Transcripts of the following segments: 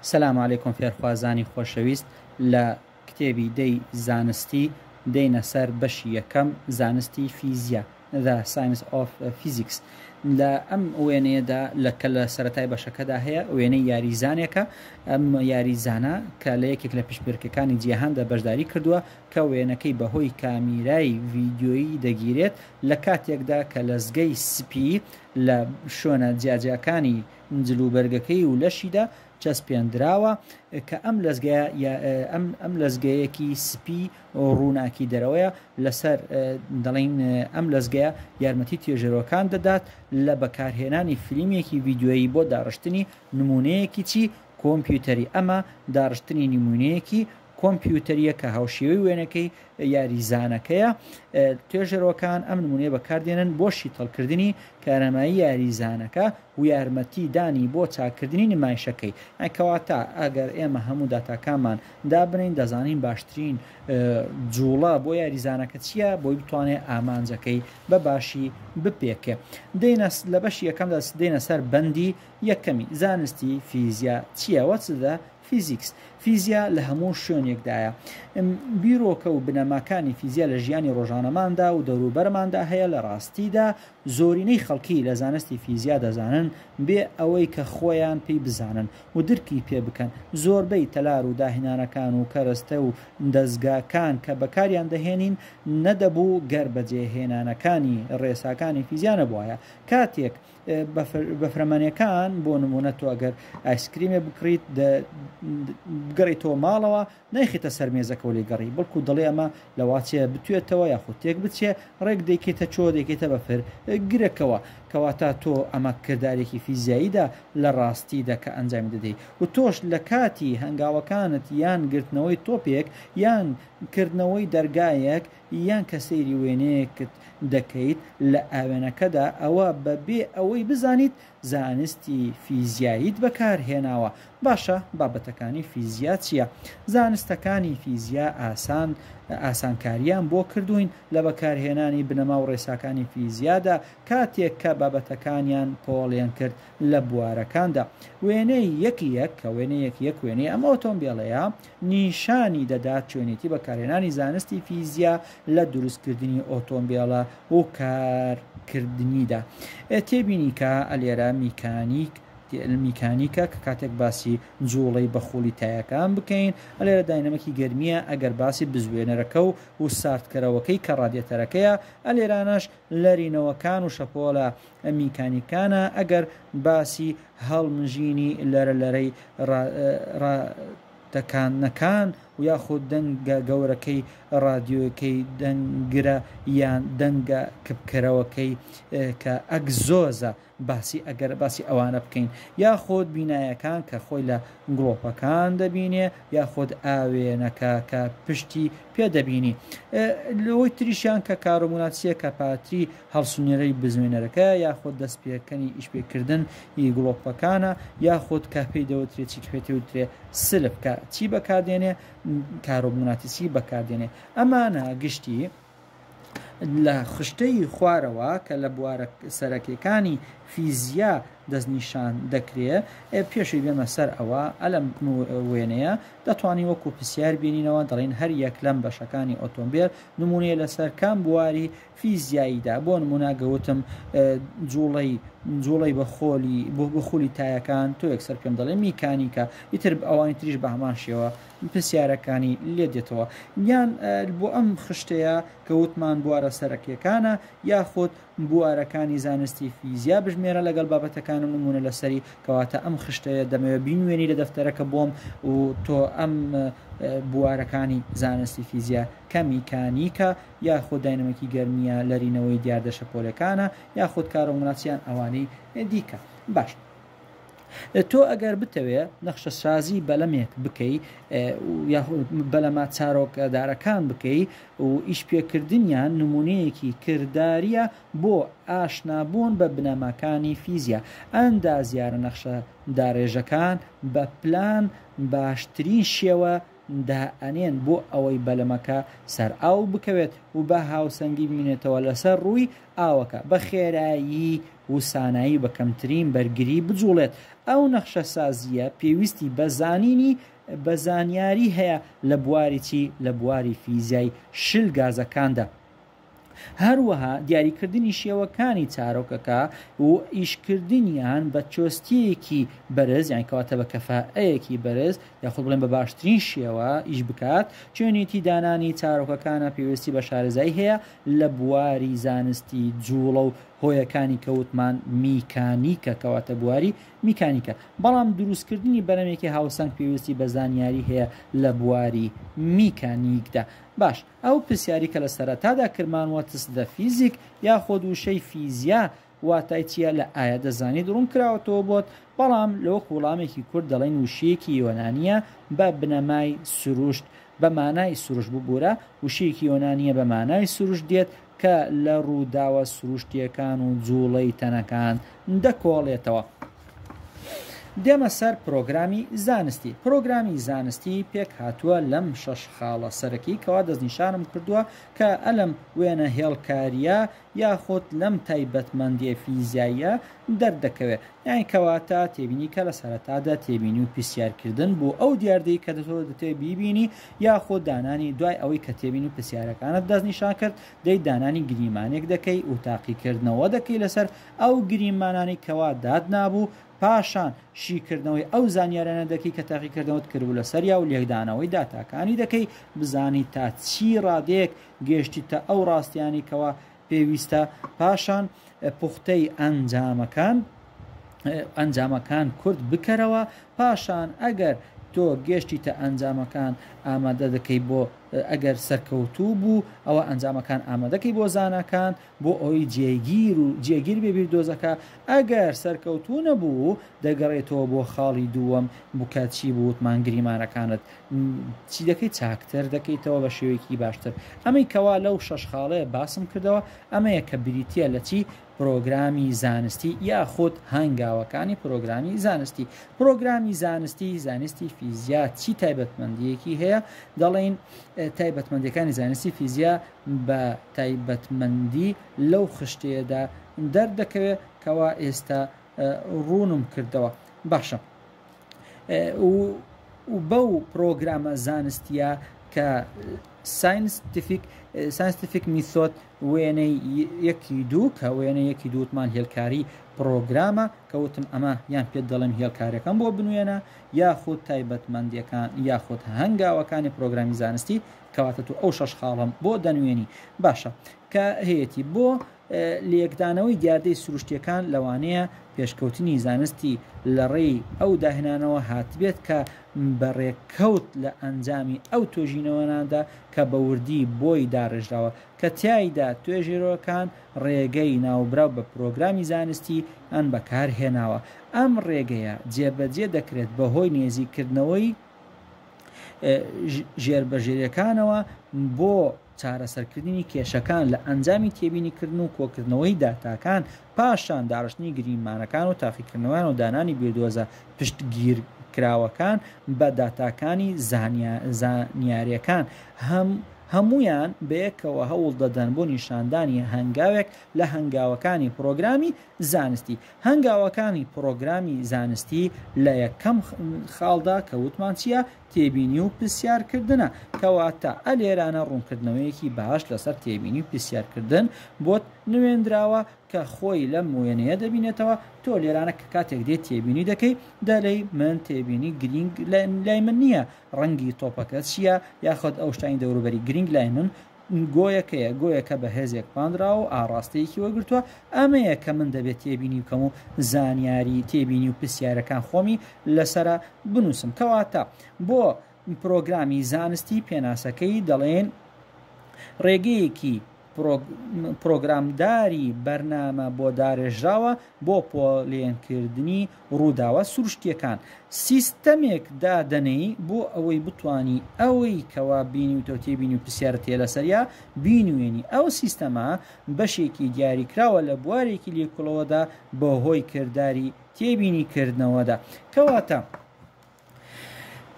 سلام علیکم فێرخوازانی خۆشەویست لە کتێبی دەی زانستی دەینە سەر بەشی یەکەم زانستی فیزیا The Science of Physics لە ئەم وێنەیەدا لەکە لە سەرەتای بەشەکەدا هەیە وێنەی یاریزانێکە ئەم یاریزانە کە لە یەکێک لە پشتپێرکەکانی جیهاندا بەشداری کردووە کە وێنەکەی بەهۆی کامیرای ڤیدیۆیی دەگیرێت لە کاتێکدا کە لەزگەی سپی لە شوێنە جیاجیەکانی جلوبەرگەکەی و لەشیدا چەسپێنراوە کە ئەم لەزگەیەکی سپی ڕووناکی دەرەوەیە لەسەر دەڵین ئەم لەزگەیە یارمەتی توێژەرەوەکان دەدات لە بەکارهێنانی فیلمێکی ڤیدیۆیی بۆ داڕشتنی نمونەیەکی چی کۆمپیوتەری ئەمە داڕشتنی نمونەیەکی کۆمپیوتەریە کە هاوشێوەی وێنەکەی یاریزانەکەیە توێژەرەوەکان ئەم نمونەیە بەکاردێنن بۆ شیتەڵکردنی کارەمایی یاریزانەکە و یارمەتی دانی بۆ چاکردنی نمایشەکەی کەواتە ئەگەر ئێمە هەموو داتاکانمان دابنین دەزانین باشترین جوڵە بۆ یاریزانەکە چییە بۆی بتوانێت ئامانجەکەی بە باشی بپێکێ لە بەشی یەکەمدا دێنە سەر بەندی یەکەمی زانستی فیزیا چییە وەچدا فیزیکس فیزیا لە هەموو شوێنێکدایە بیرۆکە و بنەماکانی فیزیا لە ژیانی ڕۆژانەماندا و دەوروبەرماندا هەیە لە ڕاستیدا زۆرینەی خەڵکی لە زانستی فیزیا دەزانن بێ ئەوەی کە خۆیان پێی بزانن و درکی پێ بکەن زۆربەی تەلار و داهێنانەکان و کەرەستە و دەستگاکان کە بەکاریان دەهێنین نەدەبوو گەر بەجێهێنانەکانی ڕێساکانی فیزیا نەبووایە کاتێک بەفرەمانیەکان بۆ نمونە تۆ ئەگەر ئایسکریمێ بکڕیت بگەڕیتەوە ماڵەوە نایخێتە سەر مێزەکە و لێگەڕی بەڵکو دەڵێ ئەمە لەواتێ بتوێتەوە یاخود تێک بچێ ڕێک دەیکێتە چۆ دەیکێتە بەفر گرێکەوە کەواتە تۆ ئەمە کردارێکی فیزیاییدا لە ڕاستیدا کە ئەنجام دەدەیت و تۆش لە کاتی هەنگاوەکانت یان گرتنەوەی تۆپێک یان کردنەوەی دەرگایەک یان کە سەیری وێنەیەکت دەکەیت لە ئاوێنەکەدا ئەوە بەبێ ئەوەی بزانیت زانستی فیزیاییت بەکارهێناوە باشە بابەتەکانی فیزیا چییە؟ زانستەکانی فیزیا ئاسانکاریان بۆ کردوین لە بەکارهێنانی بنەما و ڕێساکانی فیزیادا کاتێک کە بابەتەکانیان پۆڵیان کرد لە بوارەکاندا وێنەی یەک کە وێنەیەک وێنەی ئەمە ئۆتۆمبیلەیە نیشانی دەدات چۆنێتی بەکارهێنانی زانستی فیزیا لە دروستکردنی ئۆتۆمبیلە و کارکردنیدا تێبینی کە ئەلێرە میکانیکە کە کاتێک باسی جوڵەی بەخۆلی تایەکان بکەین ئەلێرە داینەمەکی گەرمیە ئەگەر باسی بزوێنەرەکە و ساردکەرەوەکەی کە ڕادیەتەرەکەیە ئەلێرانەش لەرینەوەکان و شەپۆلە میکانیکانە ئەگەر باسی هەڵمژینی لەرەی ڕادەکانەکان و یاخود دەنگە گەورەکەی ڕادیۆکەی دەنگرە یان دەنگە کپکەرەوەکەی کە ئەگزۆزە ئەگەر باسی ئەوانە بکەین یاخود بینایەکان کە خۆی لە گڵۆپەکان دەبینێ یاخود ئاوێنەکە کە پشتی پێدەبینی لەوەی تریشیان کە کارۆموناتسیە کە پاتری هەڵسونێرەی بزوێنەرەکە یاخود دەستپێکەنی ئیشپێکردن گڵۆپەکانە یاخود کە پێی دەوترێت چی پێی وترێ سلب کە چی بەکاردێنێ کارۆموناتیسی بەکاردێنێ ئەمانە گشتی لە خشتەی خوارەوە کە لە بوارە سەرەکیەکانی فیزیا دەستنیشان دەکرێت پێشی بێمە سەر ئەوە ئەلەم وێنەیە دەتوانین وەکو پرسیار بینینەوە دەڵێن هەر یەک لەم بەشەکانی ئۆتۆمبیل نمونەیە لەسەر کام بواری فیزیاییدا بۆ نمونە گەوتم جوڵەی بەخۆلی تایەکان تۆ یەکسەر پێم دەڵێن میکانیکە ئیتر ئەوانی تریش بە هەمان شێوە پرسیارەکانی لێ دێتەوە یان بۆ ئەم خشتەیە کەوتمان بوارە سەرەکیەکانە یاخود بوارەکانی زانستی فیزیا بژمێرە لەگەڵ بابەتەکانم نمونە لەسەری کەواتە ئەم خشتەیە دەمەوێت بینوێنی لە دەفتەرەکە بۆم و تۆ ئەم بوارەکانی زانستی فیزیا کە میکانیکە یاخود داینەمەکی گەرمیە لەرینەوەی دیاردەشە پۆلەکانە یاخود کارۆموناتسیان ئەوانەی دیکە باش تۆ ئەگەر بتەوێ نەخشە سازی بەلەمێک بکەی بەلەما چارۆکدارەکان بکەی و ئیشپێکردنیان نمونەیەکی کرداریە بۆ ئاشنابوون بە بنەماکانی فیزیا ئەندازیارە نەخشە داڕێژەکان بە پلان باشترین شێوە دائنێن بۆ ئەوەی بەلەمەکە سەر ئاو بکەوێت و بە هاوسەنگی بمێنێتەوە لەسەر ڕووی ئاوەکە بە خێرایی و سانایی بە کەمترین بەرگری بجوڵێت. ئەو نەخشە سازیە پێویستی بە زانینی بە زانیاری هەیە لە بواری چی؟ لە بواری فیزیای شل گازەکاندا. هەروەها دیاریکردنی شێوەکانی چارۆکەکە و ئیشکردنیان بە چۆستیەکی بەرز یان کەواتە بە کەفاءەیەکی بەرز یاخود بڵێن بە باشترین شێوە ئیش بکات چۆنێتی دانانی چارۆکەکانە پێویستی بە شارەزایی هەیە لە بواری زانستی جوڵە و هۆیەکانی کەوتمان میکانیکە کەواتە بواری میکانیکە. بەڵام دروستکردنی بەرەمێکی هاوسەنگ پێویستی بە زانیاری هەیە لە بواری میکانیکدا. باش ئەو پرسیاری کە لە سەرەتادا کردمانوە تستە فیزیک یاخۆ وشەی فیزیا واتای چیە لە ئایا دەزانیت ڕوون کراوەتەوە بۆت، بەڵام لەوە وڵامێکی کورد دەڵێن وشەیەکی یۆنانیە بە بنەمای سروشت بە مانای سروشت ببوورە وشەیەکی یۆنانیە بە مانای سروشت دێت کە لە ڕووداوە سروشتیەکان و جوڵەی تەنەکان دەکۆڵێتەوە. دێمە سەر پرۆگرامی زانستی. پرۆگرامی زانستی پێک هاتووە لەم 6 خاڵە سەرەکی کەوا دەستنیشانم کردووە کە ئەلم وێنە هێڵکاریە یاخۆت لەم تایبەتمەندیە فیزیاییە دەردەکەوێت. یانی کەواتە تێبینی کە لە سەرەتادا تێبینی و پرسیارکردن بۆ ئەو دیاردەی کە دەتوێت بیبینی یاخۆ دانانی دوای ئەوەی کە تێبین و پرسیارەکانت دەستنیشان کرد دەی دانانی گریمانێک دەکەی و تاقیکردنەوە دەکەی لەسەر ئەو گریمانانی کەوا داد نابوو، پاشان شیکردنەوەی ئەو زانیارانە دەکەی کە تاقیکردنەوەت کردبوو لەسەریا و لێکدانەوەی داتاکانی دەکەی بزانی تا چی ڕادەیەک گەشتیتە ئەو ڕاستیانی کەوا پێویستە، پاشان پوختەی ئەنجامەکان کورد بکەرەوە، پاشان ئەگەر تۆ گەشتیتە ئەنجامەکان ئامادە دەکەی بۆ ئەگەر سەرکەوتوو بوو ئەوە ئەنجامەکان ئامادەکەی بۆ زانەکان بۆ ئەوەی جێگیر بێبیر دۆزەکە، ئەگەر سەرکەوتوو نەبوو دەگەڕێتەوە بۆ خاڵی دووەم بکات چی بووتمان گریمانەکانت چی دەکەی چاکتر دەکەیتەوە بە شێوەیەکی باشتر. ئەمەی کەوا لەو 6 خاڵەیە باسم کردەوە ئەمەیە کە بریتە لە چی؟ پرۆگرامی زانستی یاخود هەنگاوەکانی پرۆگرامی زانستی. پرۆگرامی زانستی فیزیا چی تایبەتمەندیەکی هەیە؟ دەڵێن تایبەتمەندیەکانی زانستی فیزیا بە تایبەتمەندی لەو خشتەیەدا دەردەکەوێت کەوا ئێستا ڕوونم کردەوە. باشە و بەو پرۆگرامە زانستیە کە ساینتیفیک میثۆد وێنەی 1-2 کە وێنە 1-2مان هێلکاری پرۆگرامە کەوتم ئەمە یان پێت دەڵێم هێلکاریەکان بۆ بنوێنە یاخود تایبەتمەندیەکان یاخود هەنگاوەکانی پرۆگرامی زانستی کەواتە تو ئەو 6 خاڵم بۆ دەنوێنی. باشە کە هەیەی بۆ لێکدانەوەی دیاردەی سروشتیەکان لەوانەیە پێشکەوتنی زانستی لە ڕێی ئەو داهێنانەوە هاتبێت کە بەڕێککەوت لە ئەنجامی ئەو توێژینەوەنادا کە بە وردی بۆی داڕێژراوە کە تایدا توێژێرەوەکان ڕێگەی ناوبراو بە پرۆگرامی زانستی ئەن بەکارهێناوە. ئەم ڕێگەیە جێبەجێ دەکرێت بەهۆی نێزیکردنەوەی ژێربەژێریەکانەوە بۆ چارەسەرکردنی کێشەکان لە ئەنجامی تێبینیکردن و کۆکردنەوەی داتاکان، پاشان داڕشتنی گریمانەکان و تاقیکردنەوەیان و دانانی بێدۆزە پشتگیرکراوەکان بە داتاکانی زانیاریەکان هەمویان بەیەکەوە هەوڵ دەدەن بۆ نیشاندانی هەنگاوێک لە هەنگاوەکانی پرۆگرامی زانستی. هەنگاوەکانی پرۆگرامی زانستی لە یەکەم خاڵدا کەوتمان چییە؟ تێبینی و پرسیارکردنە، کەواتە ئەلێرانە ڕوونکردنەوەیەکی باش لەسەر تێبینی و پرسیارکردن بۆت نوێندراوە کە خۆی لەم وێنەیە دەبینێتەوە. تۆ لێرانە کە کاتێک دێت تێبینی دەکەی دەڵێی من تێبینی گرنگ لای من نییە، ڕەنگی تۆپەکە چییە یاخود ئەو شتانی دەوروبەری گرنگ لای من گۆیەکەیە، گۆیەکە بە هێزێک پاندراوە و ئاڕاستەیەکی وەگرتووە. ئەمەیە کە من دەبێت تێبینی بکەم و زانیاری تێبینی و پرسیارەکان خۆمی لەسرە بنووسم. کەواتە بۆ پرۆگرامی زانستی پێناسەکەی دەڵێن ڕێگەیەکی پرۆگرامداری بەرنامە بۆ داڕێژراوە بۆ پۆلێنکردنی ڕووداوە سروشتیەکان. سیستەمێک دادەنەی بۆ ئەوەی بتوانی ئەوەی کەوا بینی و تێبینی و پرسیارە تێ لەسەریا بینوێنی. ئەو سیستەمە بەشێکی دیاریکراوە لە بوارێکی لێکۆڵەوەدا بەهۆی کردداری تێبینیکردنەوەدا. کەواتە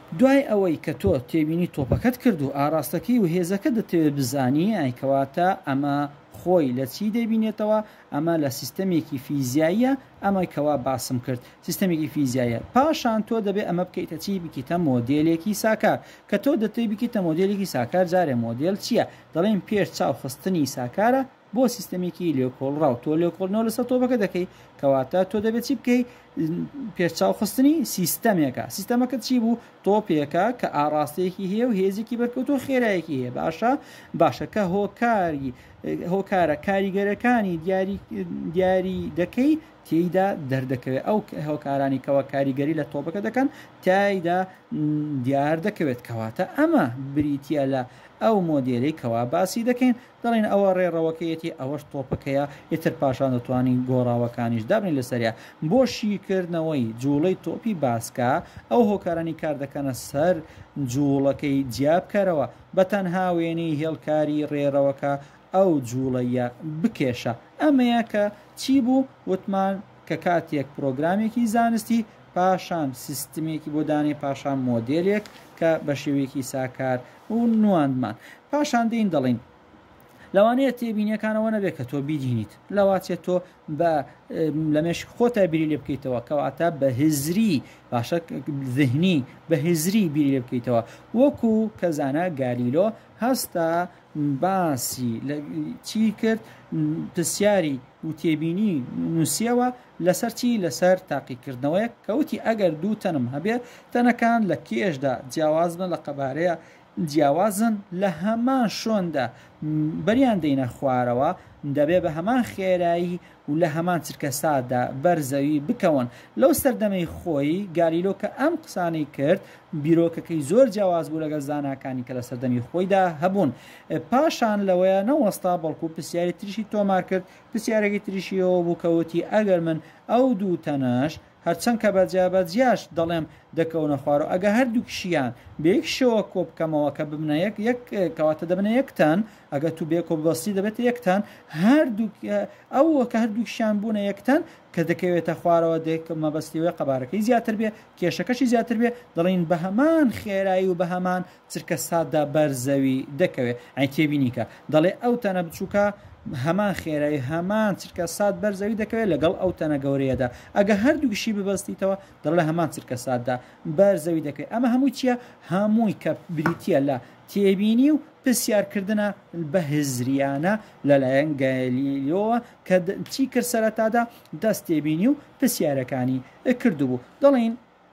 دوای ئەوەی کە تۆ تێبینی تۆپەکەت کرد و ئاراستەکەی و هێزەکە دەتەوێت بزانی ئایکەواتە ئەمە خۆی لە چی دەبینێتەوە ئەمە لە سیستەمێکی فیزیاییە ئەمەی کەوا باسم کرد سیستەمێکی فیزیایە پاشان تۆ دەبێت ئەمە بکەیتە چی بکیتە مۆدێلێکی ساکار کە تۆ دەتەوێت بکیتە مۆدێلێکی ساکار جارێ مۆدێل چییە دەڵێن پێش چاو خستنی ساکارە بۆ سیستەمێکی لێکۆڵڕاو تۆ لێکۆڵنەوە لەسەر تۆپەکە دەکەی کەواتە تۆ دەبێت چی بکەیت پێشچاو خستنی سیستەمێکە سیستەمەکە چی بوو تۆپێکە کە ئاراستەیەکی هەیە و هێزێکی بەرکەوتۆ خێرایەکی هەیە باشەکە هۆکارە کاریگەرەکانی دیاری دەکەی تێیدا دەردەکەوێت ئەو هۆکارانی کەەوە کاریگەری لە تۆپەکە دەکەن تایدا دیار دەکەوێت کەواتە ئەمە بریتە لە ئەو مۆدیێلی کەوا باسی دەکەین دەڵێن ئەوە ڕێڕەوەکەیەتی ئەوەش تۆپەکەیە ئیتر پاشان دەتوانین گۆڕاوەکانیش دابنین لەسەریا بۆ شیکردنەوەی جوڵەی تۆپی باسکە ئەو هۆکارانی کار دەکەنە سەر جوڵەکەی جیابکەرەوە بە تەنها وێنەی هێڵکاری ڕێڕەوەکە ئەو جوڵەیە بکێشە ئەمەیە کە چی بوو وتمان کە کاتێک پرۆگرامێکی زانستی پاشان سیستمێکی بۆ دانی پاشان مۆدێلێک کە بە شێوەیەکی ساکار و نواندمان پاشان دەین دەڵین لەوانەیە تێبینیەکانەوە نەبێت کە تۆ بیدینیت لەواتێت تۆ لە مێشک خۆتا بیری لێ بکەیتەوە کەواتە بە هزری باشە ذهنی بە هزری بیری لێ بکەیتەوە وەکو کەزانە گالیلۆ هەستا باسی چی کرد پرسیاری و تێبینی نووسیەوە لەسەر چی لەسەر تاقیکردنەوەیە کەوتی ئەگەر دوو تەنم هەبێت تەنەکان لە کێشدا جیاواز بن لە قەبارەیە جیاوازن لە هەمان شۆندا بەریان دەینە خوارەوە دەبێت بە هەمان خێرایی و لە هەمان چرکە سادا بەرزەوی بکەون لەو سەردەمەی خۆی گالیلۆ کە ئەم قسانەی کرد بیرۆکەکەی زۆر جیاواز بوو لەگەڵ زاناکانی کە لە سەردەمی خۆیدا هەبوون پاشان لەوەیە نەوەستا بەڵکو پرسیاری تریشی تۆمار کرد پرسیارێکی تریشیەوە بوو کەوتی ئەگەر من ئەو دوو تەنەش هەرچەند کە بەجیاش دەڵێم دەکەونە خوارەوە ئەگە هەردوو کشیان بەیەک شەوە کۆ بکەمەوە کە ببنە یەک کەواتە دەبنە یەکتان ئەگە تو بێ کۆبەستی دەبێت یەکتان ئەوە کە هەردوو کشیان بوونە یەکتان کە دەکەوێتە خوارەوە مەبەستیوە قەبارەکەی زیاتر بێ کێشەکەشی زیاتر بێ دەڵێن بە هەمان خێرایی و بە هەمان چرکە ساددا بەرزەوی دەکەوێت ئەی تێبینیکە دەڵێ ئەو تەنە بچووکە هەمان خێرایی هەمان چرکە ساد بەرزەوی دەکەوێت لەگەڵ ئەو تەنە گەورەیەدا ئەگە هەردووکشی ببەستیتەوە دەڵێ هەمان چرکە ساددا بەرزەوی دەکەوێت ئەمە هەمووی چییە هەمووی کە بریتە لە تێبینی و پرسیارکردنە بە هزریانە لەلایەن گالیلۆوە کە چی کرد سەرەتادا دەست تێبینی و پرسیارەکانی کردبوو دەڵێن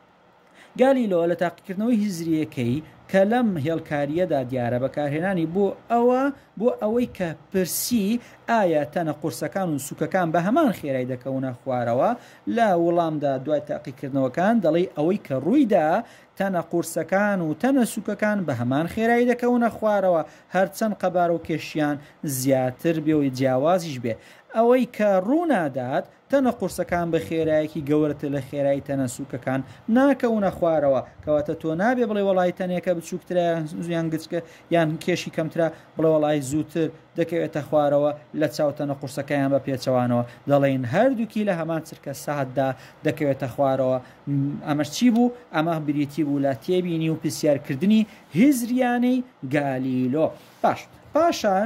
گالیلۆ لە تاقیکردنەوەی هزریەکەی کە لەم هێڵکاریەدا دیارە بەکارهێنانی بۆ ئەوەی کە پرسی ئایا تەنە قورسەکان و سوکەکان بە هەمان خێرای دەکەونە خوارەوە لە وەڵامدا دوای تاقیکردنەوەکان دەڵێ ئەوەی کە ڕوویدا تەنە قورسەکان و تەنە سوکەکان بە هەمان خێرایی دەکەونە خوارەوە هەرچەند قەبار و کێشیان زیاتر بێ و جیاوازیش بێ ئەوەی کە ڕوونادات تەنە قورسەکان بە خێرایەکی گەورەتر لە خێرایی تەنە سوکەکان ناکەونە خوارەوە کەواتە تۆ نابێ بڵێ وەڵای تەنێکە بچووکترە یان گچکە یان کێشی کەمترە بڵێ وەڵای زووتر دەکەوێتە خوارەوە لە چاوتەنە قورسەکەیان بە پێچەوانەوە دەڵێن هەردووکی لە هەمان چرکە ساعتدا دەکەوێتە خوارەوە ئەمەش چی بوو ئەمە بریتی بوو لە تێبینی و پرسیارکردنی هزریانەی گالیلۆ پاشان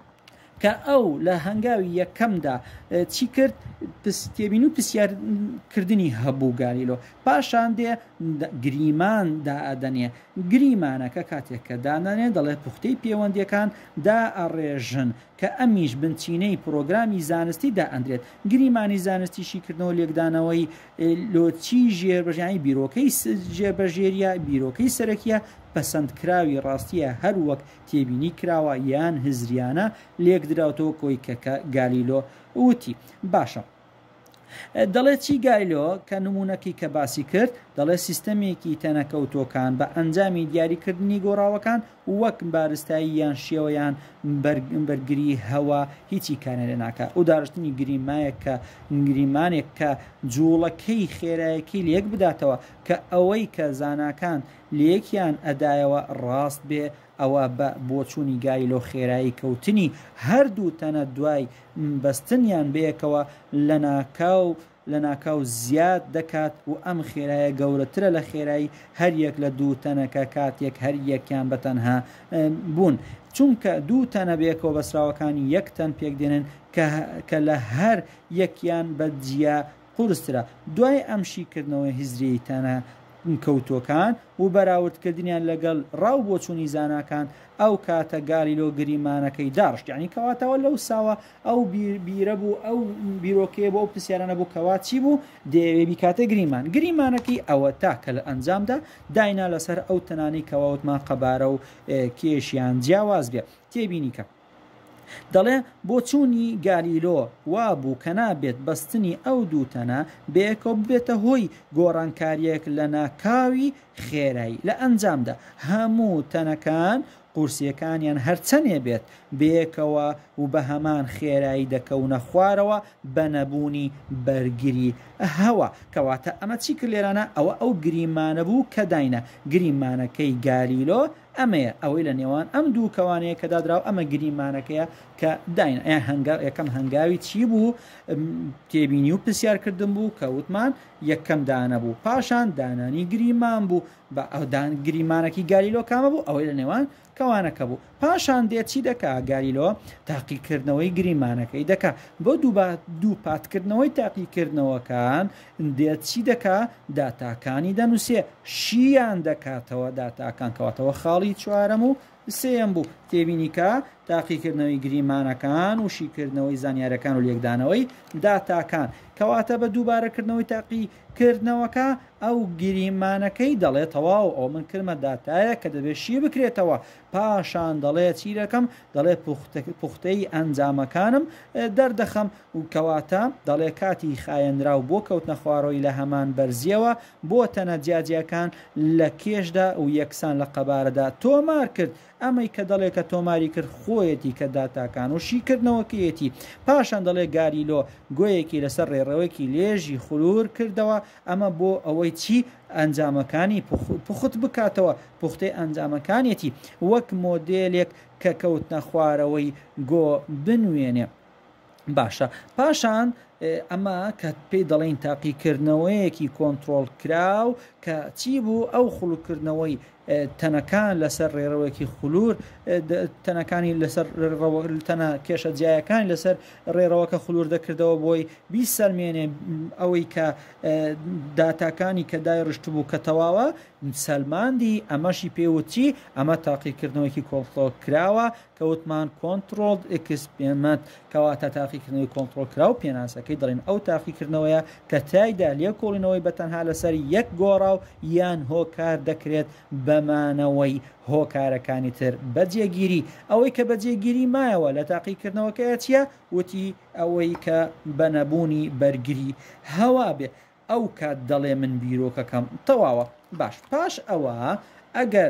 کە ئەو لە هەنگاوی یەکەمدا چی کرد تێبین و پرسیارکردنی هەبوو گالیلۆ پاشان دێ گریمان دائەدەنێ گریمانەکە کاتێک کە دانانێ دەڵێ پوختەی پەیوەندیەکان دائەڕێژن کە ئەمیش بنچینەی پرۆگرامی زانستی دائەندرێت گریمانی زانستیشیکردنەوە لێکدانەوەی لۆچی ژێربەژێری بیرۆکەی ژێبەژێریە بیرۆکەی سەرەکیە پەسەندکراوی ڕاستیە هەر وەک تێبینی کراوە یان هزریانە لێک دراوتەوە کۆی کەکە گالیلۆ وتی باشە دەڵێت چی گالیلۆ کە نمونونەکەی کە باسی کرد دەڵێ سیستەمێکی تەنەکەوتۆکان بە ئەنجامی دیاریکردنی گۆڕاوەکان وەک بارستایی یان شێوەیان بەرگری هەوا هیچی کارێ ناکە و داڕشتنی گریمانێک کە جوڵەکەی خێرایەکی لێک بداتەوە کە ئەوەی کە زاناکان لێکیان ئەدایەوە ڕاست بێ ئەوە بە بۆچوونی گالیلۆ خێرایی کەوتنی هەردوو تەنە دوای بەستنیان بەیەکەوە لە ناکاو لە ناکاو زیاد دەکات و ئەم خێرایە گەورەترە لە خێرایی هەر یەک لە دوو تەنەکە کاتێک هەر یەکیان بەتەنها بوون. چونکە دوو تەنە بێکەوە بەسراوەکانی یەک تەن پێک دێنن کە لە هەر یەکیان بەجیا قورسترە. دوای ئەم شیکردنەوەی هیزری تەنە کەوتۆکان و بەراوردکردنیان لەگەڵ ڕاو بۆچوونی زاناکان ئەو کاتە گالیلۆ گریمانەکەی داڕشت، یعنی کەواتەوە لەو ساوە ئەو بیرە بوو، ئەو بیرۆکەیە بۆ ئەو پرسیارانە بوو کەوا چی بوو دەیەوێ بیکاتە گریمانەکەی ئەوە تاکە لە ئەنجامدا داینا لەسەر ئەو تەنانی کەواوتمان قەبارە و کێشیان جیاواز بێ. تێبینی کە دەڵێ بۆ چوونی گالیلۆ وا بوو کە نابێت بەستنی ئەو دووتەنە بەیەکەوە بێتە هۆی گۆڕانکاریەک لە ناکاوی خێرایی. لە ئەنجامدا هەموو تەنەکان قورسیەکانیان هەرچەنێ بێت بەیەکەوە و بە هەمان خێرایی دەکەونە خوارەوە بە نەبوونی بەرگری هەوا. کەواتە ئەمە چی کرد لێرانە؟ ئەوە ئەو گریمانە بوو کە داینە گریمانەکەی گالیلۆ ئەمەیە، ئەوەی لە نێوان ئەم دوو کەوانەیە کە دادراوە ئەمە گریمانەکەیە کە داین. یەکەم هەنگاوی چی بوو؟ تێبینی و پرسیارکردن بوو کە وتمان یەکەم دانە بوو، پاشان دانانی گریمان بوو. بە ئەودان گریمانەکی گالیلۆ کامە بوو؟ ئەوەی لە نێوان کەوانەکە بوو. پاشان دێت چی دەکا گالیلۆ؟ تاقیکردنەوەی گریمانەکەی دەکا. بۆ دوو پاتکردنەوەی تاقیکردنەوەکان دێت چی دەکا؟ داتاکانی دەنووسێ، شیان دەکاتەوە داتاکان، کەواتەوە خاڵی چوارەم و سێم بوو. تێبینی کە تاقیکردنەوەی گریمانەکان و شیکردنەوەی زانیارەکان و لێکدانەوەی داتاکان کەواتە بە دووبارەکردنەوەی تاقیکردنەوەکە ئەو گریمانەکەی دەڵێت تەواو ئەو من کردمە داتایە کە دەبێت شی بکرێتەوە. پاشان دەڵێ چی دەکەم؟ دەڵێ پوختەی ئەنجامەکانم دەردەخەم و کەواتە دەڵێ کاتی خایەنراو بۆ کەوتنە خوارەوەی لە هەمان بەرزیەوە بۆ تەنە جیاجیەکان لە کێشدا و یەکسان لە قەبارەدا تۆمار کرد. ئەمەی کە دەڵێ کە تۆماری کرد خۆیەتی کە داتاکان و شیکردنەوەکەیەتی. پاشان دەڵێ گالیلۆ گوێیەکی لەسەر ڕێڕەوەیەکی لێژی خولور کردەوە، ئەمە بۆ ئەوەی چی ئەنجامەکانی پوخت بکاتەوە، پوختەی ئەنجامەکانێتی وەک مۆدێلێک کە کەوتنە خوارەوەی گۆ بنوێنێ. باشە پاشان ئەمە کە پێی دەڵێن تاقیکردنەوەیەکی کۆنتترۆل کراو کە چی بوو؟ ئەو خوڵکردنەوەی تەنەکان لەسەر ڕێڕەوەیەکی خولور، تەنەکانی لەسەر تەنە کێشە جیایەکانی لەسەر ڕێڕەوەکە خولور دەکردەوە بۆی بیسەلمێنێ ئەوەی کە داتاکانی کە دایڕشت بوو کە تەواوە سەلماندی. ئەمەشی پێوتی ئەمە تاقیکردنەوەیکی کۆنتترۆل کراوە کە وتمان کۆنتترۆل ئێکسپێرمەنت، کەواتە تاقیکردنەوەی کۆنتترۆل کراو پێناسەکەی دەڵێن ئەو تاقیکردنەوەیە کە تایدا لێکۆڵینەوەی بەتەنها لەسەر یەک گۆڕاو یان هۆکار دەکرێت بەمانەوەی هۆکارەکانی تر بەجێگیری. ئەوەی کە بەجێگیری مایەوە لە تاقیکردنەوەکەیە چییە؟ وتی ئەوەی کە بەنەبوونی بەرگری هەوا بێ. ئەو کات دەڵێ من بیرۆکەکەم تەواوە. باش پاش ئەوە ئەگەر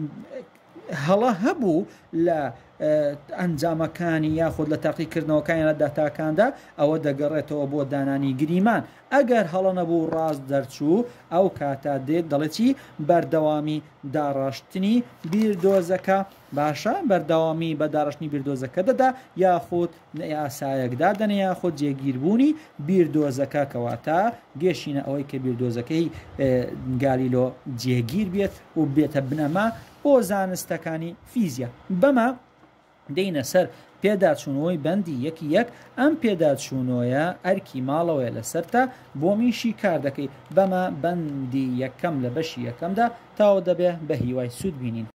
هەڵە هەبوو لە ئەنجامەکانی یاخود لە تاقیکردنەوەکانی لە داتاکاندا ئەوە دەگەڕێتەوە بۆ دانانی گریمان. ئەگەر هەڵە نەبوو ڕاست دەرچوو ئەو کاتە دێت دەڵێتی بەردەوامی داڕاشتنی بیردۆزەکە. باشە بەردەوامی بە داڕشتنی بیردۆزەکە دەدا یاخود یاسایەکدا دەنێ یاخود جێگیربوونی بیردۆزەکە، کەواتە گەشینە ئەوەی کە بیردۆزەکەی گالیلۆ جێگیر بێت و بێتە بنەما بۆ زانستەکانی فیزیا. بەمە دەینە سەر پێداچوونەوەی بەندی یەک ئەم پێداچوونەوەیە ئەرکی ماڵەوەی لەسەرتا بۆ میشی کار دەکەی. بەمە بەندی یەکەم لە بەشی یەکەمدا تاوە دەبێ بە هیوای سوود بینین.